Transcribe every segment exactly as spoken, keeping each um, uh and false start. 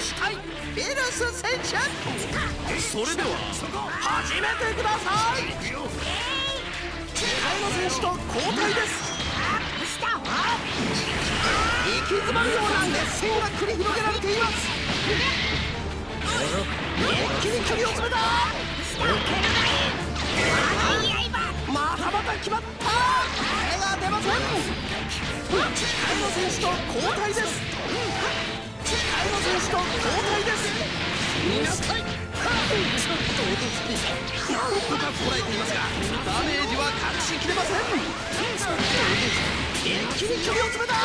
したいビルス選手。それでは始めてください。控えの選手と交代です。息詰まるような熱戦が繰り広げられています。一気に距離を詰めた。またまた決まった。手が出ません。控えの選手と交代です。控えの選手と交代です。見なさい。ちょっと脅すでしょ。なんとかこらえていますがダメージは隠しきれません。一気に距離を詰めた。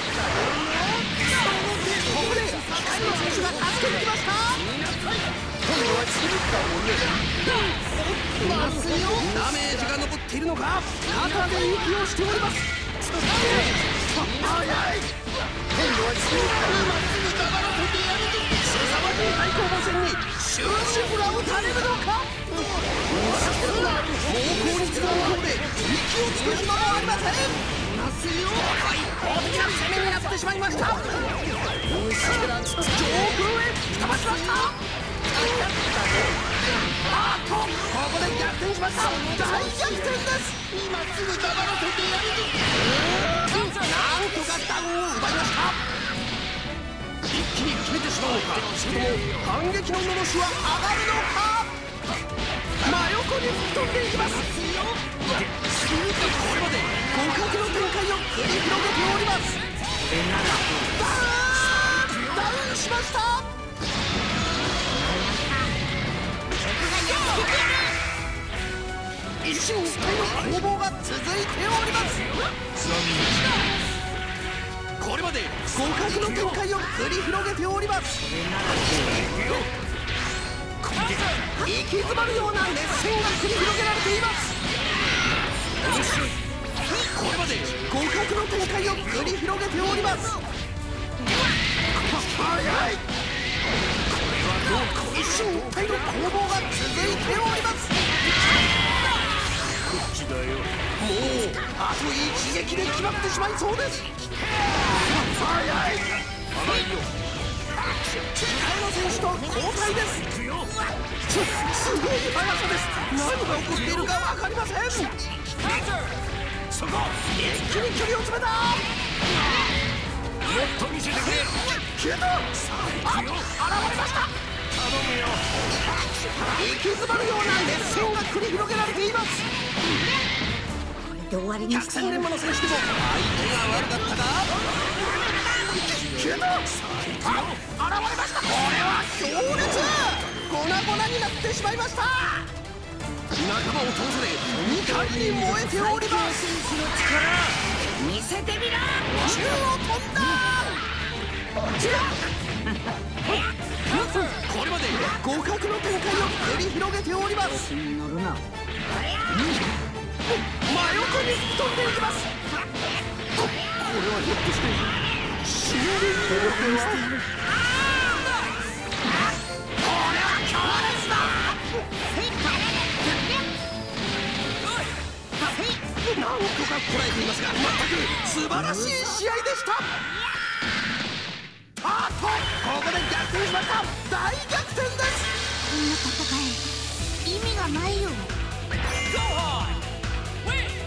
ここで控えの選手が助けに来ました。今度はチルったもんね。ますよ。ダメージが残っているのか。肩で息をしております。早い。今度はチルったまっすぐ黙らせてやるぞ。すさまじい対抗馬戦に終止符が打たれるのか。猛攻に次ぐ猛攻で息をつく暇もありません。ますよ。一方的な攻めになってしまいました。上空へ飛ばしました。あっとここで逆転しました。大逆転です。今すぐ黙らせてやるぞ。なんとかダウンを奪いました。一気に決めてしまうのか、それとも反撃ののろしは上がるのか。真横に吹き飛んでいきます。これまで互角の展開を繰り広げております。ダウンしました。一進一退の攻防が続いております。これまで互角の展開を繰り広げております。息詰まるような熱戦が繰り広げられています。これまで互角の展開を繰り広げております。早い。一進一退の攻防が続いております。こっちだよ。もうあと一撃で決まってしまいそうです。早い。甘いよ。控えの選手と交代です。す, すごい速さです。何が起こっているか分かりません。そこ一気に距離を詰めた。もっと見せてくれ。消えた。あ、現れました。頼むよ。息詰まるような熱戦が繰り広げられています。これで終わりにしてやる。百戦錬磨の選手でも相手が悪かったか。消えた。あ、現れました。これは強烈。粉々になってしまいました。仲間を倒され怒りに燃えております。選手の力見せてみろ。宙を飛んだ。これまで互角の展開を繰り広げております。乗るな。真横に吹き飛んでいきます。こ, これはひょっとして死んでいるのでは。なんとかこらえていますが、全く素晴らしい試合でした。あっとここで逆転しました。大逆転です。こんな戦い意味がないよ。